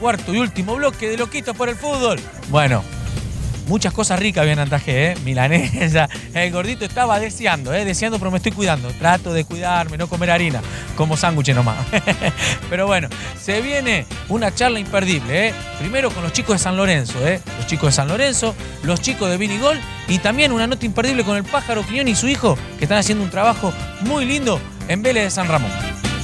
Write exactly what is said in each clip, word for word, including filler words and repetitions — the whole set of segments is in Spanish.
cuarto y último bloque de Loquitos por el Fútbol. Bueno, muchas cosas ricas había en Antajé, ¿eh? Milanesa. El gordito estaba deseando, ¿eh? Deseando, pero me estoy cuidando. Trato de cuidarme, no comer harina, como sándwiches nomás. Pero bueno, se viene una charla imperdible, ¿eh? Primero con los chicos de San Lorenzo, ¿eh? Los chicos de San Lorenzo, los chicos de Vinigol y también una nota imperdible con el Pájaro Quiñón y su hijo, que están haciendo un trabajo muy lindo en Vélez de San Ramón.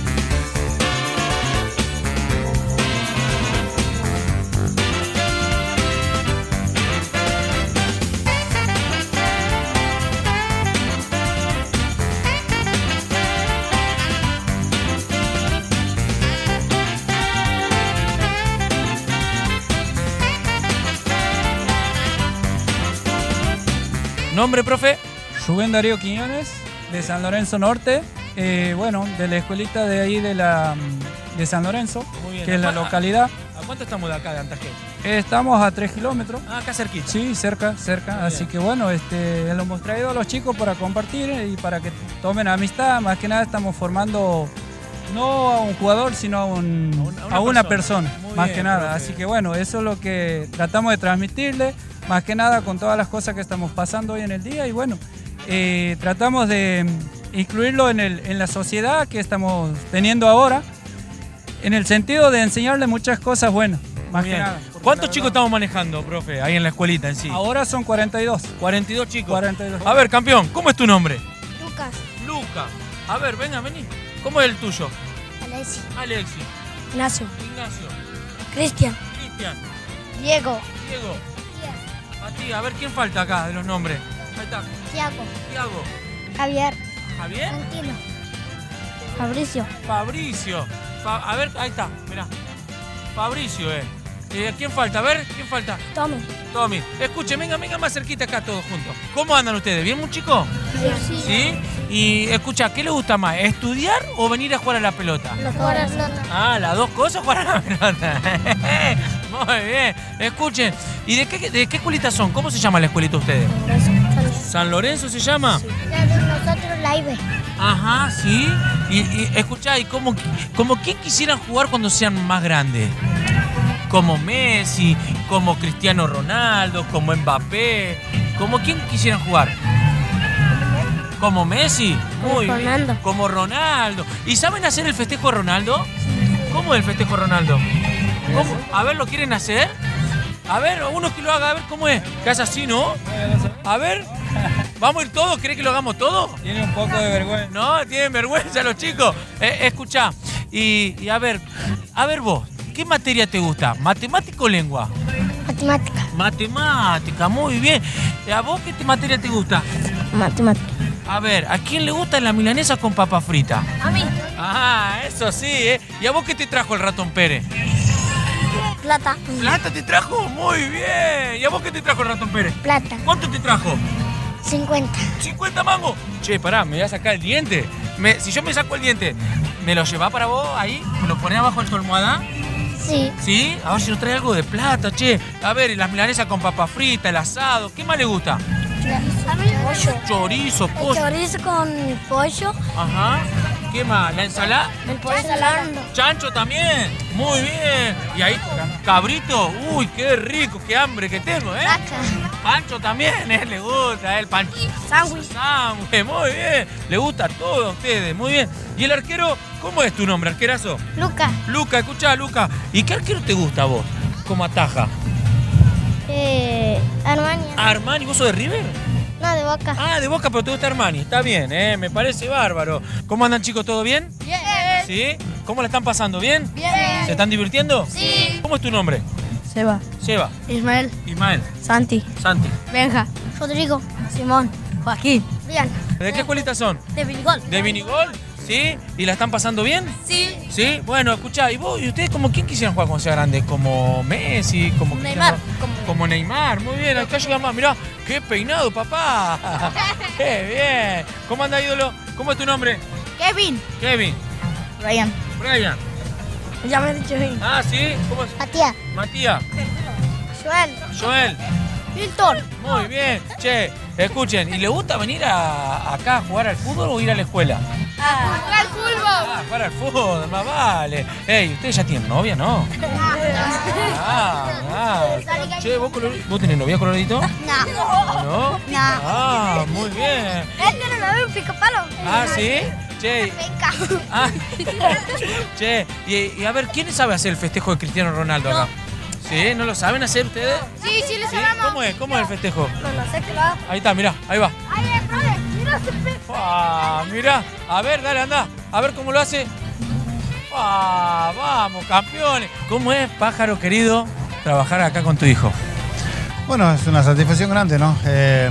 ¿Nombre, profe? Rubén Darío Quiñones, de San Lorenzo Norte. Eh, bueno, de la escuelita de ahí de, la, de San Lorenzo, muy bien, que es la localidad. ¿A cuánto estamos de acá de Antajé? Eh, estamos a tres kilómetros. Ah, acá cerquita. Sí, cerca, cerca. Así que bueno, este, lo hemos traído a los chicos para compartir y para que tomen amistad. Más que nada estamos formando no a un jugador, sino a, un, a, una, a una, a una persona, persona más bien, que nada. Profe. Así que bueno, eso es lo que tratamos de transmitirle. Más que nada con todas las cosas que estamos pasando hoy en el día y bueno, eh, tratamos de incluirlo en, el, en la sociedad que estamos teniendo ahora, en el sentido de enseñarle muchas cosas buenas, más que nada. ¿Cuántos chicos estamos manejando, profe, ahí en la escuelita en sí? Ahora son cuarenta y dos. cuarenta y dos chicos. cuarenta y dos. A ver, campeón, ¿cómo es tu nombre? Lucas. Lucas. A ver, venga, vení. ¿Cómo es el tuyo? Alexi. Alexi. Ignacio. Ignacio. Cristian. Cristian. Diego. Diego. Matías, a ver, ¿quién falta acá de los nombres? Ahí está. Tiago. Tiago. Javier. Javier. Tranquilo. Fabricio. Fabricio. Fa a ver, ahí está, mirá. Fabricio, eh. eh. ¿Quién falta? A ver, ¿quién falta? Tommy. Tommy. Escuchen, venga, venga más cerquita acá todos juntos. ¿Cómo andan ustedes? ¿Bien, muy chicos? Sí. ¿Sí? Y escucha, ¿qué les gusta más? ¿Estudiar o venir a jugar a la pelota? Los jugar a la pelota. Ah, las dos cosas, jugar a la pelota. Muy bien. Escuchen, ¿y de qué, de qué escuelita son? ¿Cómo se llama la escuelita ustedes? ¿San Lorenzo se llama? Sí. La de nosotros, la I B. Ajá, sí. Y, y escuchá, ¿y cómo, cómo quién quisieran jugar cuando sean más grandes? Como Messi, como Cristiano Ronaldo, como Mbappé. ¿Como quién quisieran jugar? ¿Como Messi? Muy Como bien. Ronaldo. Como Ronaldo. ¿Y saben hacer el festejo de Ronaldo? ¿Cómo es el festejo de Ronaldo? ¿Cómo? A ver, ¿lo quieren hacer? A ver, uno que lo haga, a ver cómo es. Que hace así, ¿no? A ver, ¿vamos a ir todos? ¿Cree que lo hagamos todos? Tiene un poco de vergüenza. No, tienen vergüenza los chicos. Eh, escuchá, y, y a ver, a ver vos, ¿qué materia te gusta? ¿Matemática o lengua? Matemática. Matemática, muy bien. ¿A vos qué te- materia te gusta? Matemática. A ver, ¿a quién le gusta la milanesa con papa frita? A mí. Ah, eso sí, ¿eh? ¿Y a vos qué te trajo el ratón Pérez? Plata. ¿Plata te trajo? Muy bien. ¿Y a vos qué te trajo el ratón Pérez? Plata. ¿Cuánto te trajo? cincuenta. ¿cincuenta mangos? Che, pará, ¿me voy a sacar el diente? Me- si yo me saco el diente, ¿me lo llevás para vos ahí? ¿Me lo ponés abajo en tu almohada? Sí. ¿Sí? A ver si nos trae algo de plata, che. A ver, y las milanesas con papa frita, el asado. ¿Qué más le gusta? A mí pollo. Chorizo, El pollo. chorizo con pollo. Ajá. ¿Qué más? ¿La ensalada? El pollo salando. Chancho también. Muy bien. Y ahí, cabrito. Uy, qué rico, qué hambre que tengo, ¿eh? Vaca. Pancho también, ¿eh? Le gusta, ¿eh? El pancho. Sándwich. Sándwich, muy bien. Le gusta todo a ustedes, muy bien. ¿Y el arquero? ¿Cómo es tu nombre, arquerazo? Luca. Luca, escuchá, Luca. ¿Y qué arquero te gusta a vos? ¿Cómo ataja? Eh, Armani. ¿Armani? ¿Vos sos de River? No, de Boca. Ah, de Boca, pero te gusta Armani. Está bien, ¿eh? Me parece bárbaro. ¿Cómo andan, chicos? ¿Todo bien? Bien. ¿Sí? ¿Cómo la están pasando? ¿Bien? Bien. ¿Se están divirtiendo? Sí. ¿Cómo es tu nombre? Seba. Seba, Ismael. Ismael, Santi. Santi. Benja. Rodrigo. Simón. Joaquín. Brian. ¿De qué escuelita son? De Vigol. ¿De Vinigol? ¿Sí? ¿Y la están pasando bien? Sí. ¿Sí? Bueno, escuchá, ¿y vos y ustedes como quién quisieran jugar cuando sea grande? ¿Como Messi? ¿Como Neymar. Cristiano? Como- Como Neymar, muy bien, acá llega más, mirá, qué peinado, papá. Qué bien. ¿Cómo anda, ídolo? ¿Cómo es tu nombre? Kevin. Kevin. Brian. Brian. Ya me he dicho bien. Ah, ¿sí? ¿Cómo es? Matías. Matías. Joel. Joel. Milton. Muy bien. Che, escuchen, ¿y le gusta venir a, acá a jugar al fútbol o ir a la escuela? Ah, al fútbol. Ah, jugar al fútbol, más vale. Ey, ¿ustedes ya tienen novia, no? Ah, ah. Che, ¿vos, color... ¿vos tenés novia coloradito? No. ¿No? No. Ah, muy bien. Él tiene novia un pica-palo. Ah, ¿sí? Che. Pica. Ah. Che, y, y a ver, ¿quién sabe hacer el festejo de Cristiano Ronaldo acá? ¿Sí? ¿No lo saben hacer ustedes? Sí, sí, lo ¿Sí? sabemos. ¿Cómo es? ¿Cómo es el festejo? No, no sé qué lo hago. Ahí está, mirá, ahí va. Ay, eh, profe, mira ese pe- Ah, mirá. A ver, dale, anda. A ver cómo lo hace. Ah, vamos, campeones. ¿Cómo es, pájaro querido, trabajar acá con tu hijo? Bueno, es una satisfacción grande, ¿no? Eh,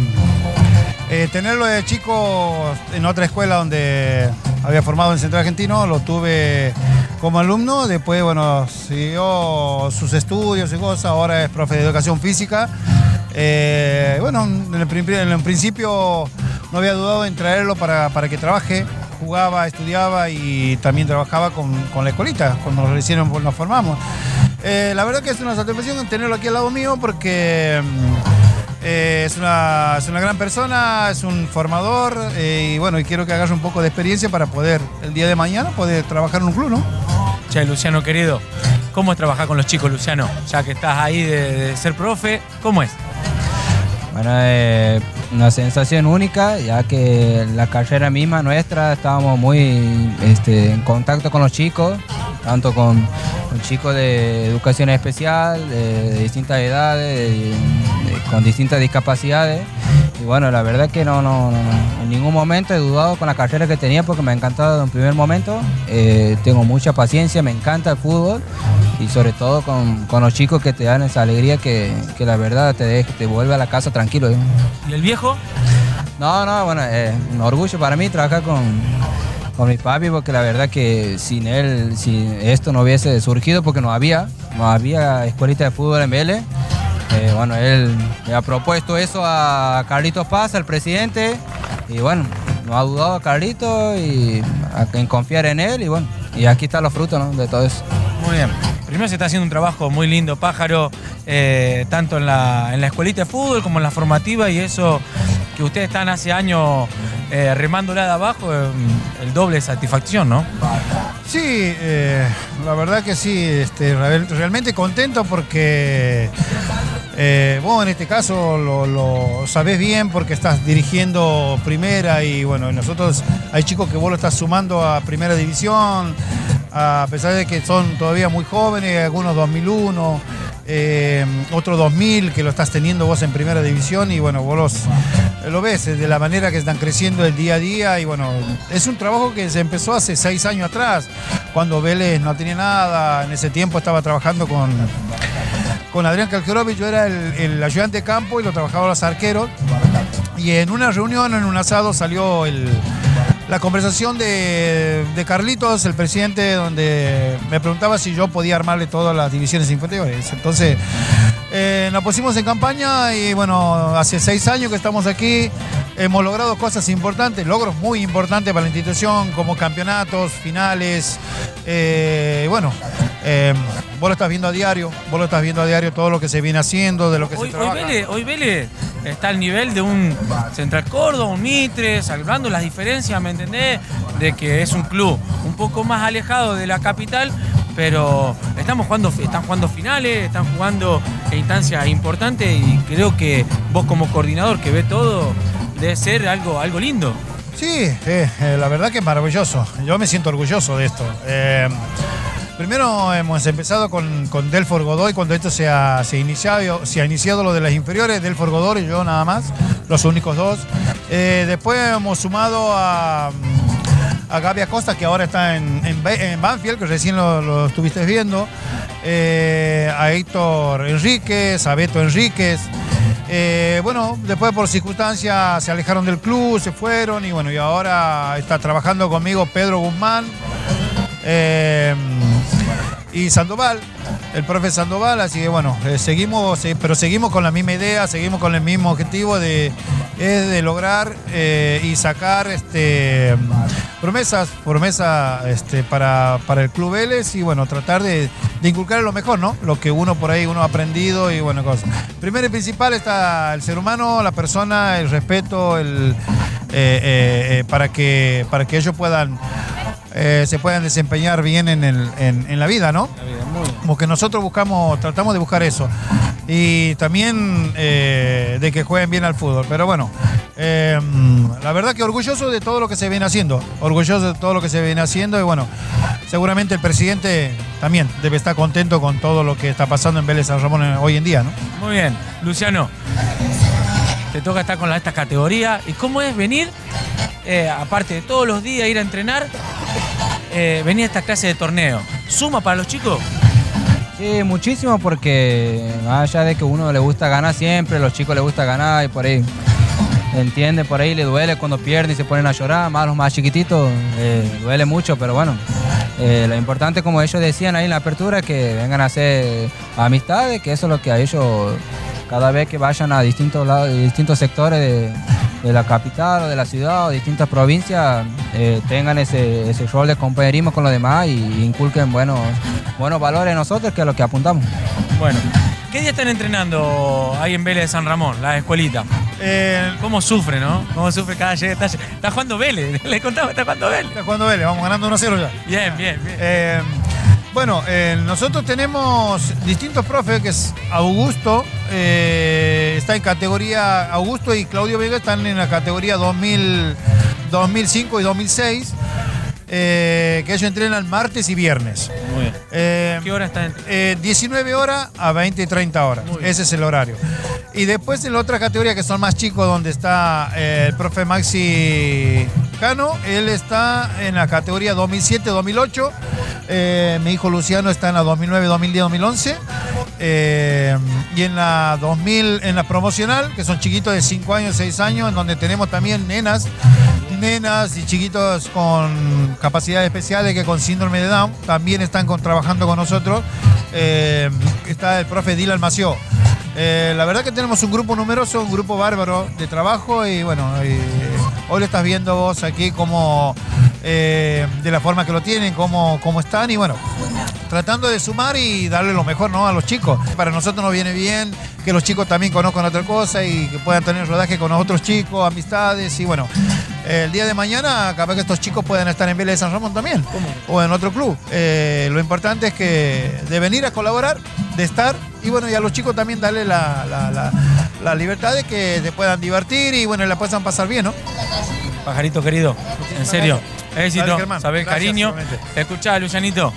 eh, tenerlo de chico en otra escuela donde había formado en Centro Argentino, lo tuve como alumno, después, bueno, siguió sus estudios y cosas, ahora es profe de educación física. Eh, bueno, en el, en el principio no había dudado en traerlo para, para que trabaje, jugaba, estudiaba y también trabajaba con, con la escuelita, cuando recién nos formamos. Eh, la verdad que es una satisfacción tenerlo aquí al lado mío porque eh, es, una, es una gran persona, es un formador eh, y bueno, y quiero que hagas un poco de experiencia para poder el día de mañana poder trabajar en un club, ¿no? Che, Luciano querido, ¿cómo es trabajar con los chicos, Luciano? Ya que estás ahí de, de ser profe, ¿cómo es? Bueno, eh, una sensación única, ya que la carrera misma nuestra estábamos muy este, en contacto con los chicos, tanto con, con chicos de educación especial, de, de distintas edades, de, de, con distintas discapacidades. Y bueno, la verdad que no, no, no, en ningún momento he dudado con la carrera que tenía porque me ha encantado desde un primer momento. Eh, tengo mucha paciencia, me encanta el fútbol y sobre todo con, con los chicos que te dan esa alegría que, que la verdad te, de, te vuelve a la casa tranquilo. ¿eh? ¿Y el viejo? No, no, bueno, es eh, un orgullo para mí trabajar con, con mi papi porque la verdad que sin él, si esto no hubiese surgido porque no había, no había escuelita de fútbol en Vélez. Eh, bueno, él me ha propuesto eso a Carlitos Paz, el presidente, y bueno, no ha dudado a Carlitos y a, en confiar en él y bueno, y aquí están los frutos, ¿no? De todo eso. Muy bien. Primero se está haciendo un trabajo muy lindo, pájaro, eh, tanto en la, en la escuelita de fútbol como en la formativa y eso que ustedes están hace años eh, remándola de abajo, eh, el doble de satisfacción, ¿no? Sí, eh, la verdad que sí, este, realmente contento porque eh, vos en este caso lo, lo sabés bien porque estás dirigiendo primera y bueno, nosotros hay chicos que vos lo estás sumando a primera división, a pesar de que son todavía muy jóvenes, algunos dos mil uno, eh, otro dos mil que lo estás teniendo vos en primera división y bueno, vos los, lo ves de la manera que están creciendo el día a día y bueno, es un trabajo que se empezó hace seis años atrás, cuando Vélez no tenía nada, en ese tiempo estaba trabajando con, con Adrián Kalkerovich, yo era el, el ayudante de campo y lo trabajaba los arqueros y en una reunión, en un asado salió el... la conversación de, de Carlitos, el presidente, donde me preguntaba si yo podía armarle todas las divisiones inferiores. Entonces, eh, nos pusimos en campaña y bueno, hace seis años que estamos aquí, hemos logrado cosas importantes, logros muy importantes para la institución, como campeonatos, finales, eh, bueno, eh, vos lo estás viendo a diario, vos lo estás viendo a diario todo lo que se viene haciendo, de lo que Hoy, se hoy, trabaja. Vélez, hoy Vélez está al nivel de un Central Córdoba, un Mitre, salvando las diferencias, ¿me entendés? De que es un club un poco más alejado de la capital, pero estamos jugando, están jugando finales, están jugando en instancias importantes y creo que vos como coordinador que ve todo, debe ser algo, algo lindo. Sí, eh, eh, la verdad que es maravilloso. Yo me siento orgulloso de esto. Eh, primero hemos empezado con, con Delfor Godoy, cuando esto se ha, se, iniciado, se ha iniciado lo de las inferiores, Delfor Godoy y yo nada más, los únicos dos. Eh, después hemos sumado a, a Gaby Acosta, que ahora está en, en, en Banfield, que recién lo, lo estuviste viendo, eh, a Héctor Enríquez, a Beto Enríquez. Eh, bueno, después por circunstancias se alejaron del club, se fueron y bueno, y ahora está trabajando conmigo Pedro Guzmán eh, y Sandoval, el profe Sandoval, así que bueno, eh, seguimos, eh, pero seguimos con la misma idea, seguimos con el mismo objetivo de, es de lograr eh, y sacar este, promesas, promesas este, para, para el Club Vélez y bueno, tratar de, de inculcar lo mejor, ¿no? Lo que uno por ahí uno ha aprendido y bueno, cosas. Primero y principal está el ser humano, la persona, el respeto, el, eh, eh, eh, para, que, para que ellos puedan eh, se puedan desempeñar bien en, el, en, en la vida, ¿no? La vida, muy bien. Como que nosotros buscamos, tratamos de buscar eso. Y también eh, de que jueguen bien al fútbol. Pero bueno, eh, la verdad que orgulloso de todo lo que se viene haciendo. Orgulloso de todo lo que se viene haciendo. Y bueno, seguramente el presidente también debe estar contento con todo lo que está pasando en Vélez San Ramón hoy en día, ¿no? Muy bien. Luciano, te toca estar con la, esta categoría. ¿Y cómo es venir, eh, aparte de todos los días ir a entrenar, eh, venir a esta clase de torneo? ¿Suma para los chicos? Sí, muchísimo, porque más allá de que uno le gusta ganar siempre, a los chicos les gusta ganar y por ahí entiende, por ahí le duele cuando pierden y se ponen a llorar, más los más chiquititos, eh, duele mucho, pero bueno, eh, lo importante, como ellos decían ahí en la apertura, es que vengan a hacer amistades, que eso es lo que a ellos, cada vez que vayan a distintos lados, distintos sectores de, de la capital o de la ciudad o distintas provincias, eh, tengan ese, ese rol de compañerismo con los demás y, y inculquen buenos, buenos valores en nosotros, que es a lo que apuntamos. Bueno, ¿qué día están entrenando ahí en Vélez de San Ramón, la escuelita? Eh, ¿Cómo sufre, no? ¿Cómo sufre cada llega? Está, está jugando Vélez, les contaba, está jugando Vélez. está jugando Vélez, vamos ganando uno a cero ya. Bien, bien, bien. Eh, bueno, eh, nosotros tenemos distintos profes, que es Augusto, eh, está en categoría, Augusto y Claudio Vega están en la categoría dos mil, dos mil cinco y dos mil seis, eh, que ellos entrenan martes y viernes. Muy bien. Eh, ¿Qué hora están entrenando? eh, diecinueve horas a veinte y treinta horas, Muy bien. ese es el horario. Y después en la otra categoría, que son más chicos, donde está eh, el profe Maxi Cano, él está en la categoría dos mil siete, dos mil ocho. Eh, mi hijo Luciano está en la dos mil nueve, dos mil diez, dos mil once. Eh, y en la dos mil, en la promocional, que son chiquitos de cinco años, seis años, en donde tenemos también nenas, nenas y chiquitos con capacidades especiales, que con síndrome de Down, también están con, trabajando con nosotros. Eh, está el profe Dylan Mació. Eh, la verdad que tenemos un grupo numeroso, un grupo bárbaro de trabajo y bueno, y hoy lo estás viendo vos aquí como eh, de la forma que lo tienen, cómo, cómo están y bueno, tratando de sumar y darle lo mejor, ¿no?, a los chicos. Para nosotros nos viene bien que los chicos también conozcan otra cosa y que puedan tener rodaje con los otros chicos, amistades y bueno, el día de mañana capaz que estos chicos puedan estar en Vélez de San Ramón también. ¿Cómo? O en otro club. Eh, lo importante es que de venir a colaborar, de estar y bueno, y a los chicos también darle la, la, la, la libertad de que se puedan divertir y bueno, y la puedan pasar bien, ¿no? Pajarito querido, en serio, éxito, Dale, Germán. sabés el Gracias, cariño. igualmente. Escuchá, Lucianito,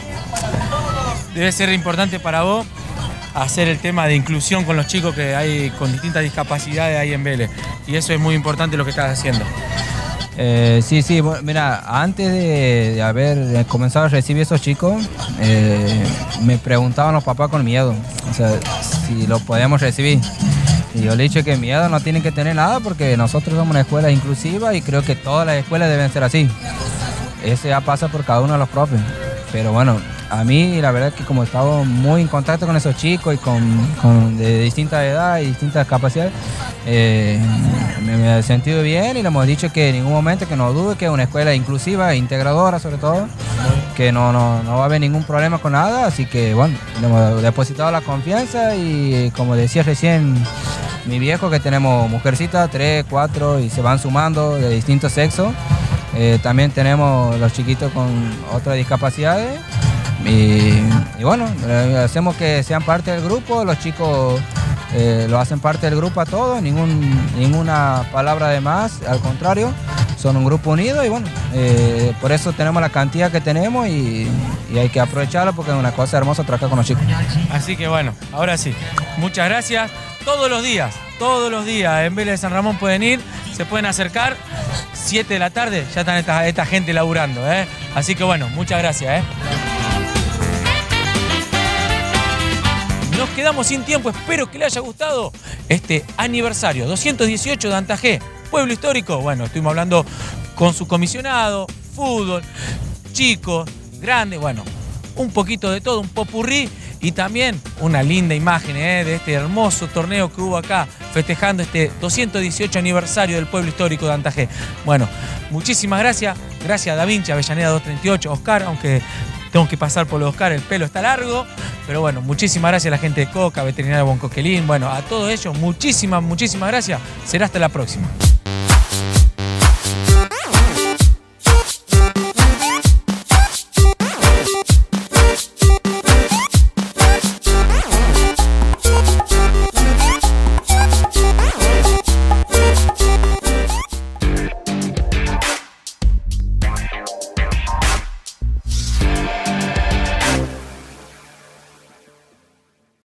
debe ser importante para vos hacer el tema de inclusión con los chicos que hay con distintas discapacidades ahí en Vélez. Y eso es muy importante lo que estás haciendo. Eh, sí, sí, bueno, mira, antes de, de haber comenzado a recibir esos chicos, eh, me preguntaban los papás con miedo, o sea, si los podíamos recibir. Y yo le he dicho que miedo no tienen que tener nada porque nosotros somos una escuela inclusiva y creo que todas las escuelas deben ser así. Eso ya pasa por cada uno de los profes. Pero bueno, a mí la verdad es que como he estado muy en contacto con esos chicos y con, con de distintas edades y distintas capacidades, eh, me, me he sentido bien y le hemos dicho que en ningún momento que no dude que es una escuela inclusiva, integradora sobre todo, que no, no, no va a haber ningún problema con nada, así que bueno, le hemos depositado la confianza y como decía recién mi viejo, que tenemos mujercitas, tres, cuatro y se van sumando de distintos sexos. Eh, también tenemos los chiquitos con otras discapacidades y, y bueno, eh, hacemos que sean parte del grupo, los chicos eh, lo hacen parte del grupo a todos, ningún, ninguna palabra de más, al contrario, son un grupo unido y bueno, eh, por eso tenemos la cantidad que tenemos y, y hay que aprovecharlo porque es una cosa hermosa trabajar con los chicos. Así que bueno, ahora sí, muchas gracias. Todos los días, todos los días en Vélez de San Ramón pueden ir, se pueden acercar, siete de la tarde, ya están esta, esta gente laburando, ¿eh? Así que bueno, muchas gracias, ¿eh? Nos quedamos sin tiempo, espero que les haya gustado este aniversario doscientos dieciocho de Antajé, pueblo histórico. Bueno, estuvimos hablando con su comisionado, fútbol, chicos, grandes, bueno, un poquito de todo, un popurrí y también una linda imagen ¿eh? de este hermoso torneo que hubo acá, festejando este doscientos dieciocho aniversario del pueblo histórico de Antajé. Bueno, muchísimas gracias, gracias a Da Vinci, Avellaneda doscientos treinta y ocho, Oscar, aunque tengo que pasar por lo de Oscar, el pelo está largo, pero bueno, muchísimas gracias a la gente de Coca, Veterinaria Boncoquelín, bueno, a todos ellos, muchísimas, muchísimas gracias, será hasta la próxima.